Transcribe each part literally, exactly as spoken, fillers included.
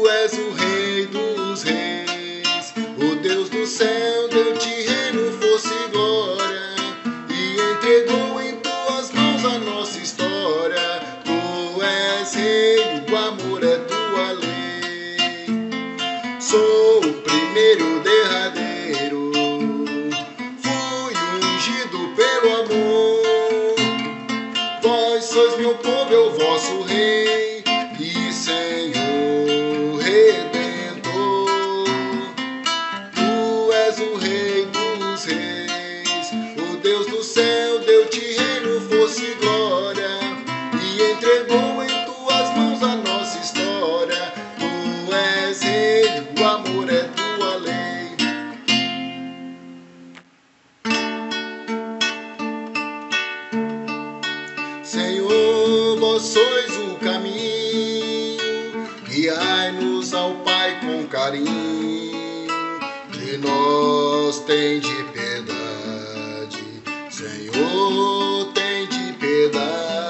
és o Rei dos Reis, o Deus do céu deu-te reino, força e glória, e entregou em tuas mãos a nossa história. Tu és Rei, o amor é tua lei. Sou o primeiro e o derradeiro, fui ungido pelo amor. Vós sois meu povo, eu vosso Rei e Senhor Redentor. Tu és o Rei dos Reis, o Deus do céu deu-te reino, força e glória, e entregou em tuas mãos a nossa história. Tu és Rei, o amor é tua lei. Senhor, vós sois o caminho, guiai-nos ao Pai com carinho. De nós tem de piedade, Senhor, tem de piedade.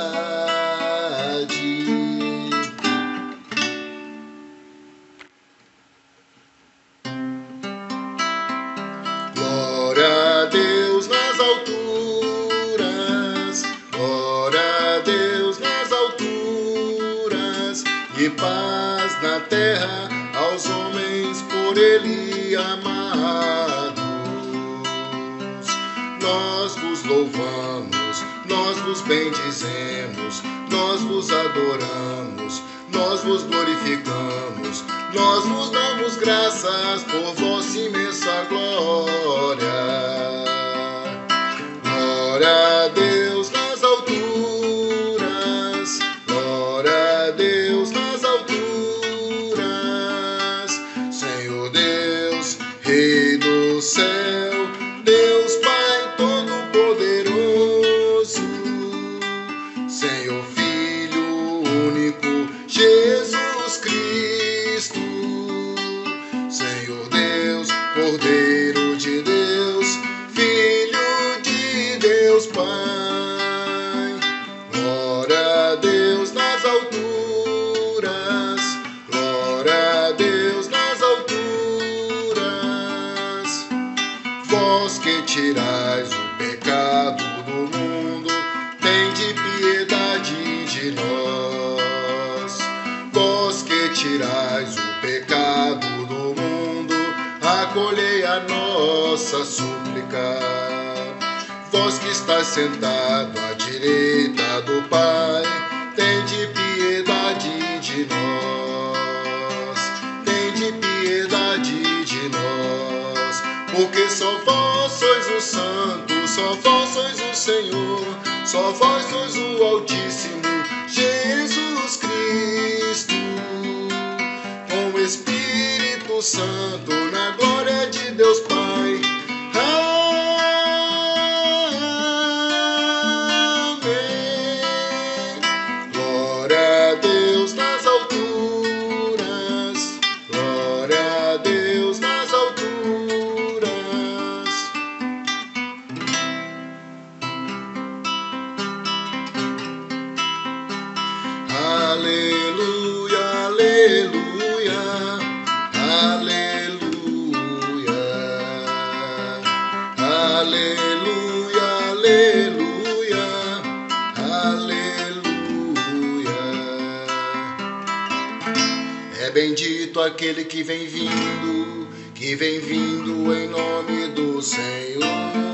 Glória a Deus nas alturas, glória a Deus nas alturas, e paz na terra aos homens por Ele amados. Nós vos louvamos, nós vos bendizemos, nós vos adoramos, nós vos glorificamos, nós vos damos graças por vossa imensa glória. Glória a Deus nas alturas, glória a Deus nas alturas, Senhor Deus, Rei do céu, Deus Pai Todo-Poderoso, Senhor Filho único, Jesus Cristo, Senhor Deus, Cordeiro de Deus, Filho de Deus Pai. Glória a Deus nas alturas, glória a Deus nas alturas. Vós que tirais o pecado do mundo, tende piedade de nós. Vós que tirais o pecado do mundo, acolhei a nossa súplica. Vós que estáis sentado à direita do Pai, tende piedade de nós, tende piedade de nós, porque só vós sois o Santo, só vós sois o Senhor, só vós sois o Altíssimo, Jesus Cristo, com o Espírito Santo, na glória de Deus Pai. Glória a Deus nas alturas, glória a Deus nas alturas. Aleluia, aleluia, aleluia, aleluia, aleluia, aleluia. É bendito aquele que vem vindo, que vem vindo em nome do Senhor.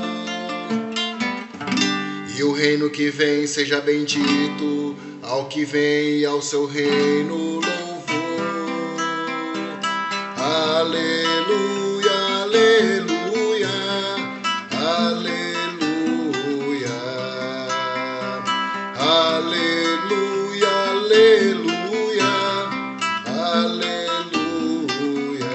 E o reino que vem seja bendito ao que vem e ao seu reino louvor. Aleluia, aleluia, aleluia, aleluia, aleluia, aleluia.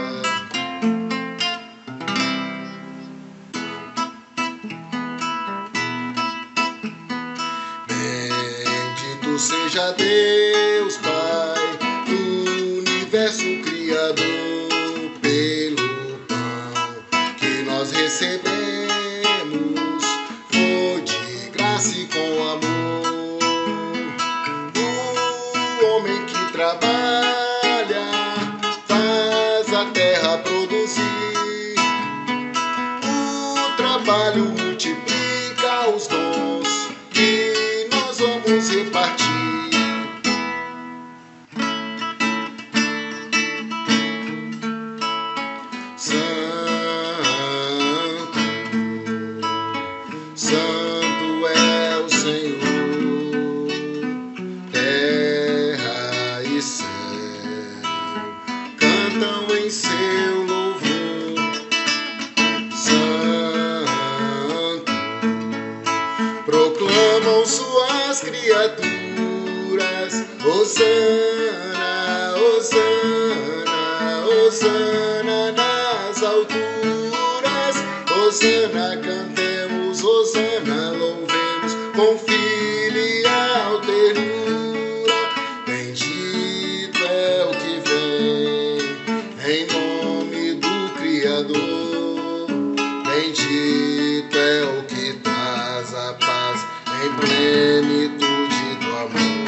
Bendito seja Deus Pai do universo Criador, pelo pão que nós recebemos, foi de graça e com amor. O homem que trabalha Hosana, Hosana, Hosana nas alturas. Hosana, cantemos, Hosana, louvemos com filial ternura. Bendito é o que vem em nome do Criador. Bendito é o que traz a paz em plenitude do amor.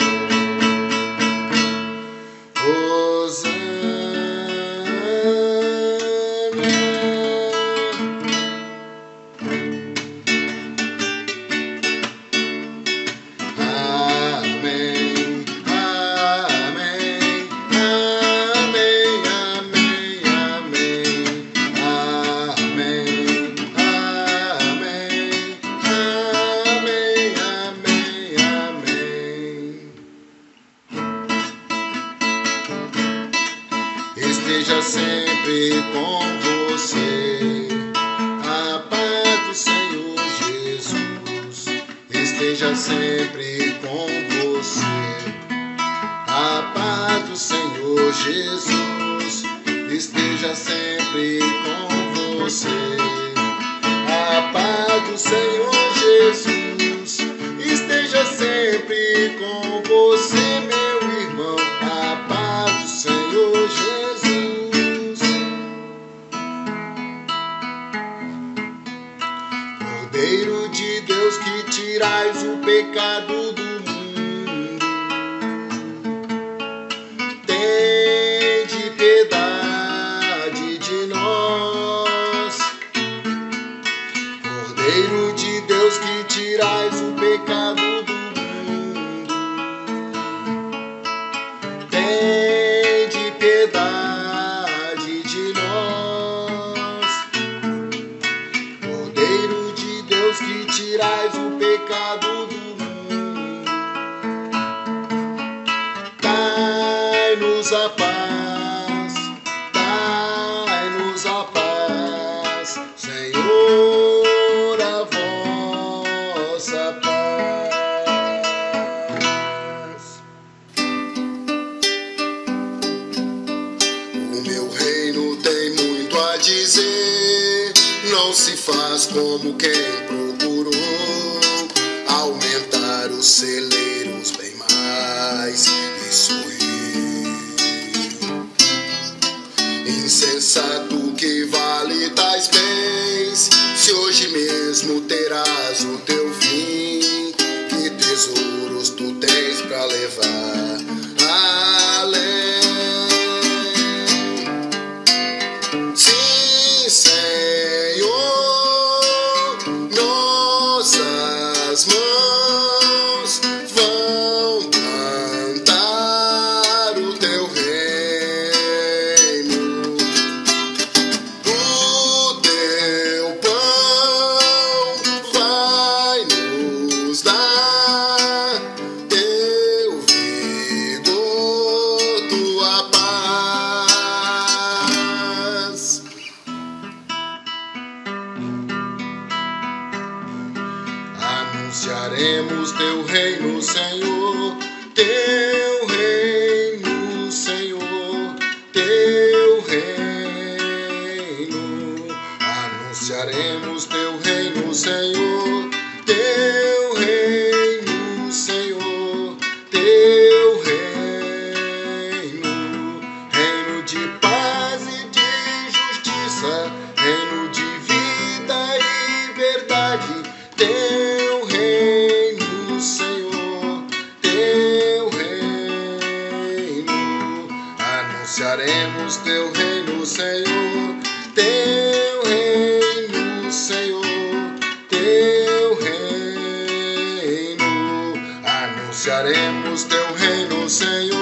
Esteja sempre com você a paz do Senhor Jesus. Esteja sempre com você a paz do Senhor Jesus. Esteja sempre com você a paz do Senhor Jesus. Esteja sempre com você, meu irmão, a paz do Senhor Jesus. Cordeiro de Deus, que tirais o pecado do mundo, tende piedade de nós. Cordeiro de Deus, que tirais o pecado do mundo, tende piedade de nós. Cordeiro de Deus, que tirais o pecado do mundo, dai-nos a paz, dai-nos a paz, Senhor, a vossa paz. O meu reino tem muito a dizer, não se faz como quem procurou aumentar os celeiros bem mais. Isso eu, insensato, que vale tais bens, se hoje mesmo terás o teu fim. Que tesouros tu tens pra levar além? Sim, Senhor, nossas mãos vão plantar o teu reino. O teu pão vai nos dar, teu vigor, tua paz. Anunciaremos teu reino, Senhor, teu reino, Senhor, teu reino. Anunciaremos teu reino, Senhor, teu reino, Senhor, teu reino. Reino de paz e de justiça, reino de vida e verdade. Teu reino, Senhor, teu reino. Anunciaremos teu reino, Senhor, teu reino, Senhor, teu reino. Anunciaremos teu reino, Senhor.